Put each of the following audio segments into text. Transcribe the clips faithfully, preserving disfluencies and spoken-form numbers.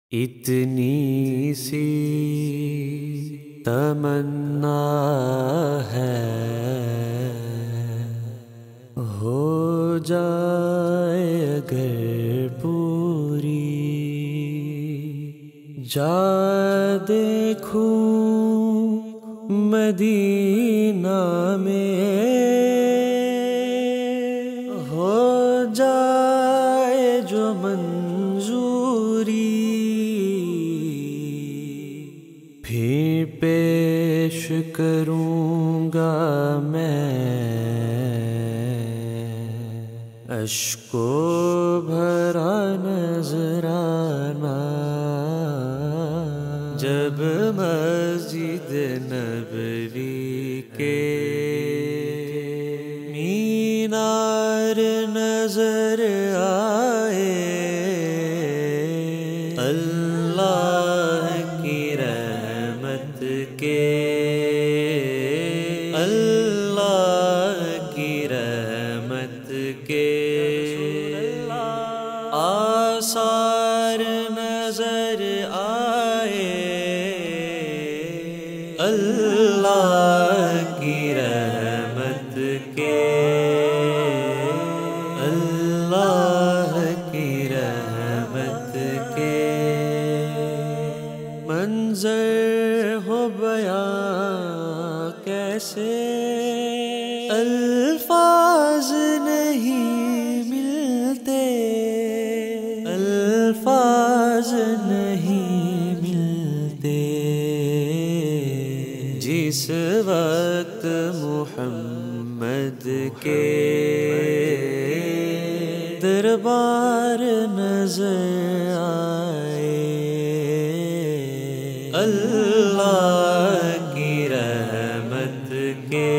इतनी सी तमन्ना है, हो जाए अगर पूरी, जा देखूं मदीना में, हो जाए जो मंजूरी, फिर पेश करूँगा मैं अश्को भरा नजराना। जब मस्जिद नबवी के मीनार नजर आए, अल्लाह की रहमत के, अल्लाह की रहमत के आसार नजर आए, अल्लाह की रहमत के, अल्लाह की रहमत के। मंजर हो बयां कैसे, अल्फाज नहीं मिलते, अल्फाज नहीं मिलते। जिस वक्त मुहम्मद के दरबार नजर आए, अल्लाह की रहमत के,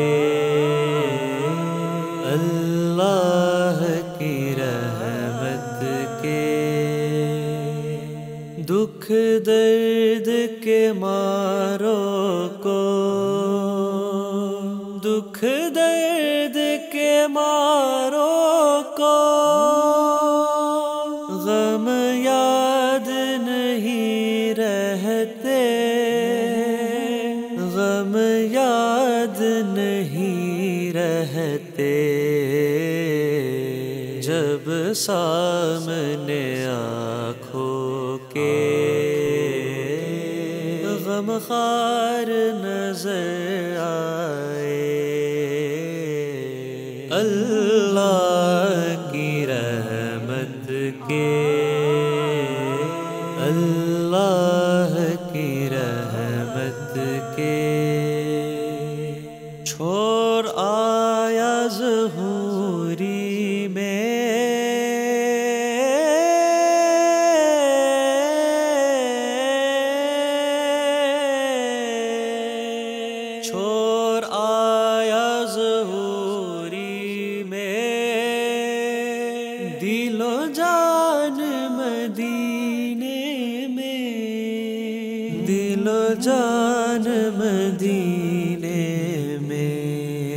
अल्लाह की रहमत के। दुख दर्द के मारों को, दुख दर्द के मारों को गम याद नहीं रहते, गम याद नहीं रहते। जब सामने आँखों के गमखार नजर आए, अल्लाह की रहमत के, अल्लाह की रहमत के। छोड़ आया ज़हूरी में, छोड़ आया ज़हूरी में, दिलो जान मदीने में, दिलो जान मदीने में।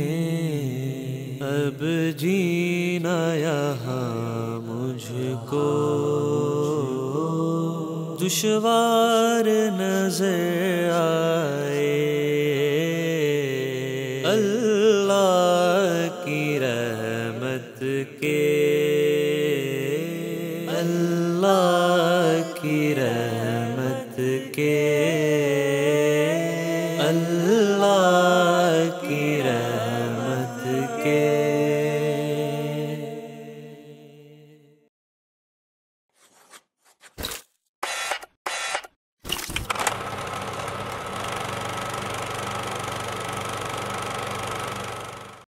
अब जीना यहाँ मुझको दुश्वार नजर आए, अल्लाह की रहमत के, अल्लाह की रहमत के, अल्लाह